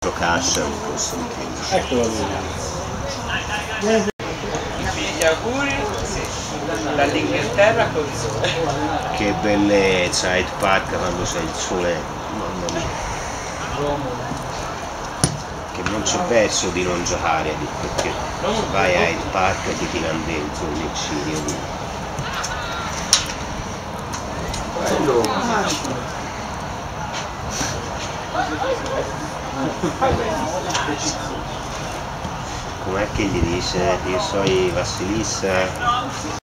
Cassa non costa di più. Eccolo lui. Gli auguri dall'Inghilterra col sole. Che bellezza Hyde Park quando c'è il sole, mamma mia. Che non c'è verso di non giocare lì, perché vai a Hyde Park e ti tirano dentro il cirio lì. Com'è che gli dice? Io sono Vassilissa.